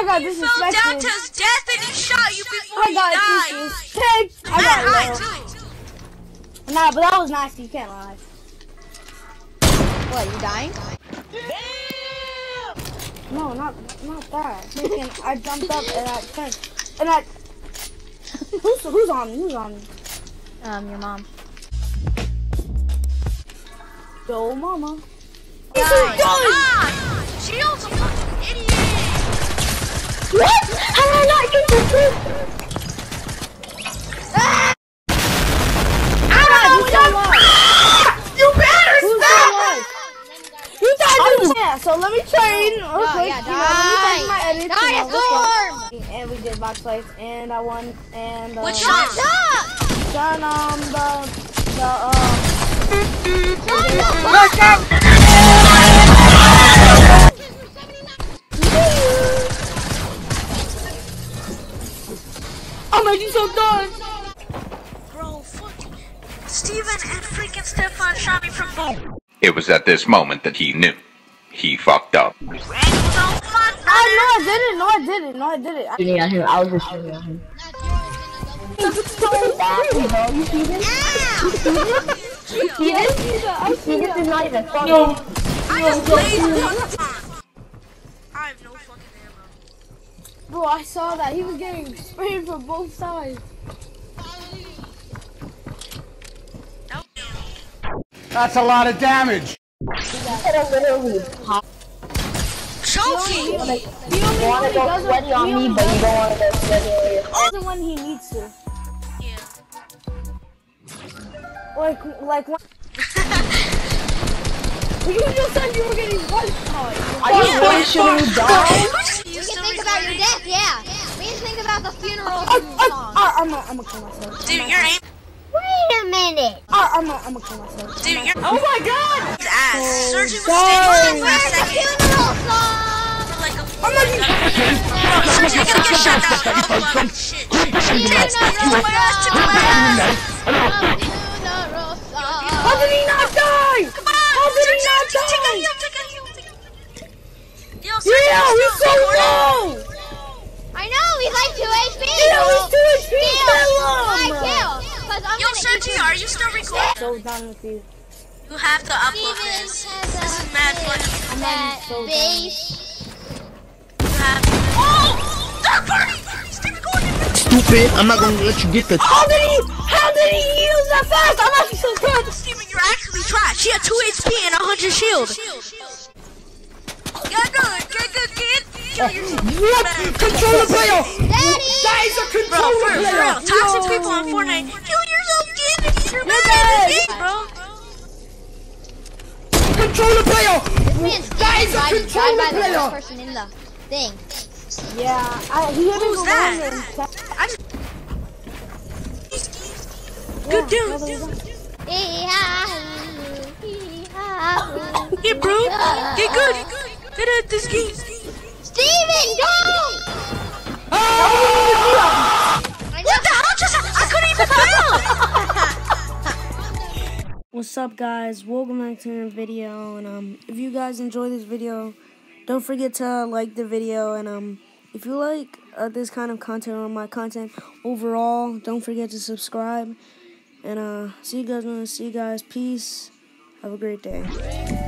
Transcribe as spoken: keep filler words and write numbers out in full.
I got you this. fell down to his death and he shot you before I he got died. disrespect. I got high too. Nah, but that was nasty. You can't lie. What, you dying? No, not not that. Freaking, I jumped up and I turned and I. Who's who's on me? Who's on me? Um, your mom. Yo, mama. Die. Ah, she also fucking idiot. What? How did I not get the food? Ah! Ah, ah, you better stop! You thought you yeah, so let me train real No, quick. yeah, You know, let me take my edit. Die, you know, Storm! and we did box fights, and I won, and uh, Which Shut up! done um the the um. Shut up! I'm making so done. Bro, fucking Steven and freaking Stefan shot me from both. It was at this moment that he knew. He fucked up. Oh, fuck, Oh no, I didn't. No, I didn't. No, I didn't. I Shooting at him. I was just shooting at him. So bad, bro. You see this? You see this? You see this? You see this is not even funny. Yo, I just played all the time. I have no fucking ammo. bro, I saw that he was getting sprayed from both sides. That's a lot of damage. Choking! He only, You want to go sweaty on me, but you don't want to go sweaty on yourself. the one he needs to. Yeah. Like, like when you just said you were getting one shot. Are you really shooting me down? We can think about your death, yeah. We can think about the funeral I, I, song. I, I'm gonna, I'm gonna kill myself. Dude, you're aim. Wait a minute. I, I'm gonna, I'm gonna kill myself. Dude, you're. Oh my god! His ass. Surgeon was sorry. standing for a Where's the second. funeral song? For like a I'm not even. Bro, Surgeon, you're gonna get shot down. Oh, fucking shit. Chance, to my ass, to my ass. Funeral song. How did he not die? Come on, How did he not Surgeon, take a die? heal, take a heal, take a heal. Yo, Surgeon, Yeah, you're he's so still recording. low. I know, he's like two H P. Yeah, he's two H P. I kill. Cause I'm Yo, gonna Surgeon, are you still recording? So done with you. You have to upload this. This is mad funny. that so base. You have to. Oh! Third party! Stay recording! Stupid! I'm not gonna let you get the. How did he? How did he heal that fast? I'm actually so good. Steven, you're actually trash. She had two H P and one hundred shield. Get good, get good, kid. Kill yourself. What? Control the player! Daddy! That is a Bro, control for, the for player! real. Toxic people on Fortnite. Kill yourself, kid. You're bad at this game, bro. Control the player! This man's That is a died, control died by the the player! worst person in the thing. Yeah, I, he hit Who's me that? I just... Good dude. Hee-haw, Get bro. Get good. Get at this game. Steven, go! Oh! What the hell just happened? I couldn't even build. What's up, guys? Welcome back to another video. And um, if you guys enjoy this video, don't forget to like the video. And um, if you like uh, this kind of content or my content overall, don't forget to subscribe. And uh, see you guys. See you guys. Peace. Have a great day.